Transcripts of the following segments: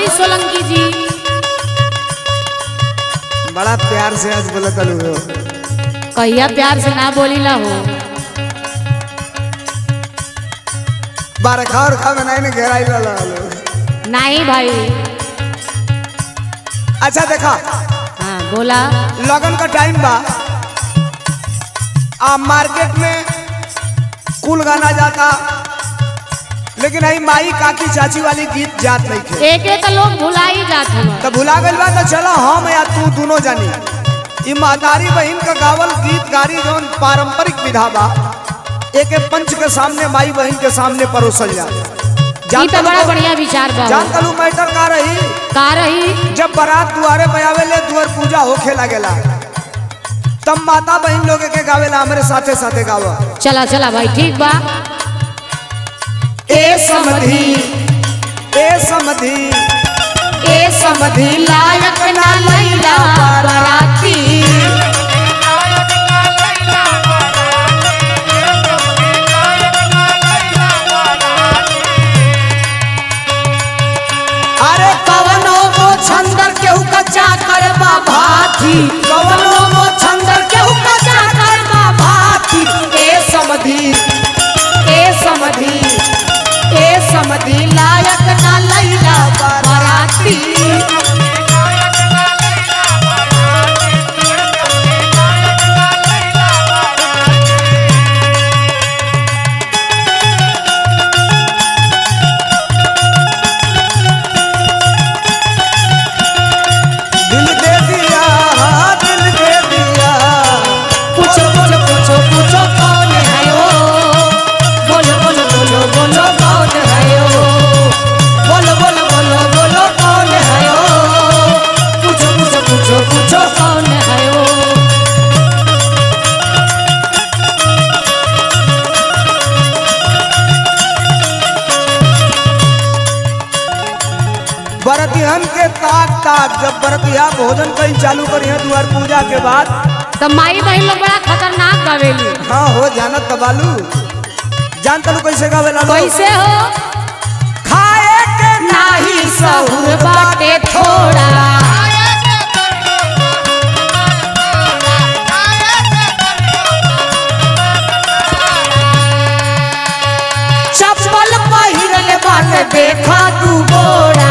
बोली सोलंकी जी। बड़ा प्यार से आज बोला कलू हो। कहिया प्यार से ना बोली ला हो। बारखा और खा में नहीं घेराई ला नहीं भाई। अच्छा देखा, हाँ बोला। लगन का टाइम बा, आप मार्केट में कुल गाना जाता, लेकिन आई माई काकी चाची वाली गीत जात नहीं थे। एक एक लोग भुला ही जाते हैं। तो भुला गई बा तो चलो हम या तू दोनों जानी ई मातारी बहन का गावल गीत गारी जौन पारंपरिक विधा बा, एक पंच के सामने माई बहन के सामने परोसल जा। तो बड़ा बढ़िया विचार बा। जान तलू मैटर का रही जब बारात दुआरे पे आवेले, दुआर पूजा होखे लागेला, तब माता बहन लोग के गावेला हमारे साथे साथे गावा। चला चला भाई ठीक बा। ए समधी ए समधी ए समधी लायक ना लैला बाराती। अरे कवनो वो छंदर केहू कच्चा करबा भाती। कवनो वो छंदर केहू कच्चा करबा भाती। ए समधी ए समधी ए समधी लायक ना लैला बाराती। दिल दे दिया, हाँ दिल दे दिया। पूछो पूछो पूछो पूछो कौन है वो। बोलो बोलो बोलो बोलो कौन है वो। बोलो बोलो बोलो बोलो कौन है वो। पूछो पूछो पूछो पूछो कौन है वो। बरतिहन के ताक ताक जब बरतिया भोजन कहीं चालू करिए द्वार पूजा के बाद, तो माई बहन लोग बड़ा खतरनाक गावेली। हाँ हो जानत तबालू। जान तलू कैसे गावेला लोग? कैसे हो? खाए के नाही सहुर बाटे थोड़ा। चप्पल पहिरले बाटे देखा तू बोरा।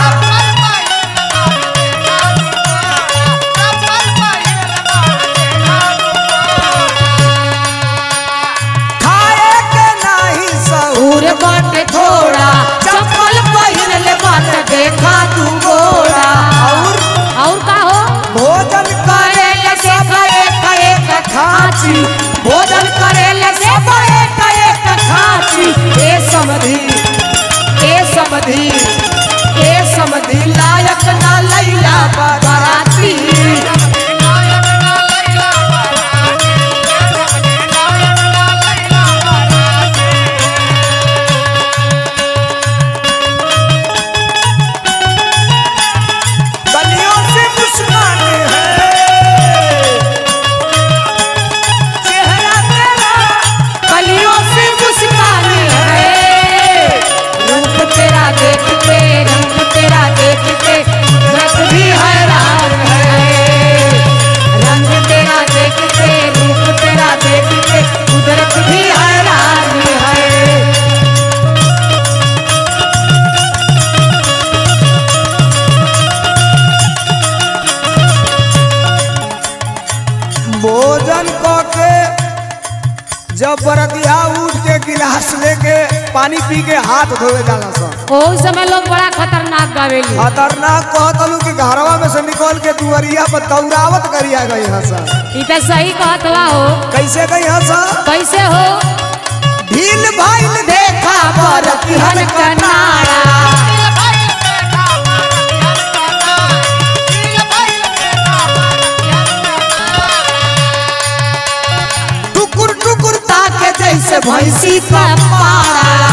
खाए के नाही सहुर बाटे थोड़ा। चप्पल पहिरले बाटे देखा तू बोरा। और का हो? भोजन करेले से एक एक खाची। भोजन करेले से एक एक खाची। ए समधी ए समधी ए समधी लायक ना लैला बाराती। गलियों से मुस्कान है चेहरा तेरा, कलियों से मुस्कान है। रूप तेरा देखते रंग तेरा देखते रस भी हैरान है। रंग तेरा देखते रूप तेरा देखते कुदरत भी हैरान है। भोजन के जब बरतिया उठ के गिलास लेके पानी पी के हाथ धोवे जाला सब। ओ समय लोग बड़ा खतरनाक गावेली। खतरनाक कहतलू कि घरवा में से निकल के दुआरिया पर दौड़ावत करिया गई हसा। ई त सही कहत बा हो। कैसे गई हसा? कैसे हो? ढील भाईल देखा बरतिहन का नारा। टुकुर टुकुर ताके जैसे भैंसी का पारा।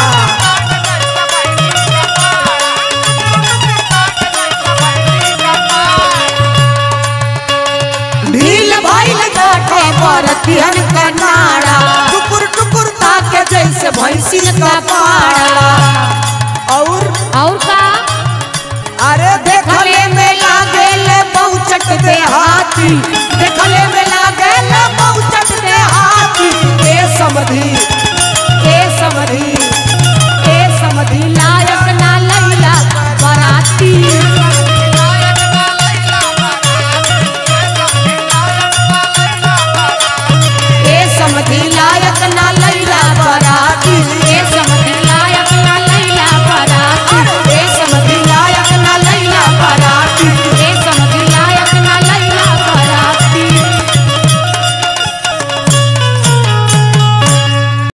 ढील भइल गाठे बरतिहन का नारा। टुकुर टुकुर ताके जैसे भैंसी का पारा। और का हाथी देखले में लागे ले बहुचट दे हाथी ए समधी